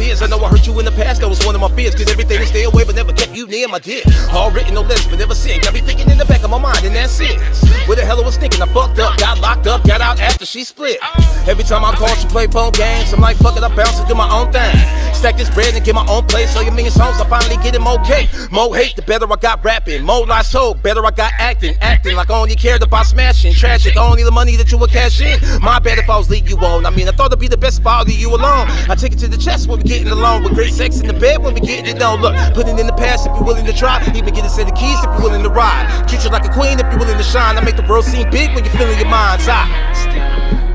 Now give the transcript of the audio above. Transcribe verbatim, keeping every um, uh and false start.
tears. I know I hurt you in the past, that was one of my fears. Did everything to stay away, but never kept you near. My dear, all written, no letters, but never seen. Got me thinking in the back of my mind, and that's it. Where the hell I was thinking? I fucked up, got locked up, got out after she split. Every time I call, she play phone games. I'm like, fuck it, I bounce and do my own thing. Stack this bread and get my own place. So your million songs, I finally get him okay. More hate, the better I got rapping. More lies told, better I got acting. Acting like I only cared about smashing. Tragic, only the money that you would cash in. My bad if I was leading you on. I mean, I thought it'd be the best if I leave you alone. I take it to the chest when we getting along. With great sex in the bed when we getting it on. Look, put it in the past if you're willing to try. Even get a set of keys if you're willing to ride. Treat you like a queen if you're willing to shine. I make the world seem big when you're feeling your mind's eye.